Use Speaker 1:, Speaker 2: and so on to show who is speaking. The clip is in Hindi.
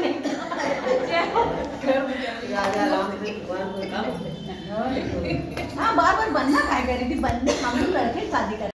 Speaker 1: राजा राम से भगवान को काम।
Speaker 2: हाँ बार बार बनना काय करी थी, बनने हम लोग लड़के शादी कर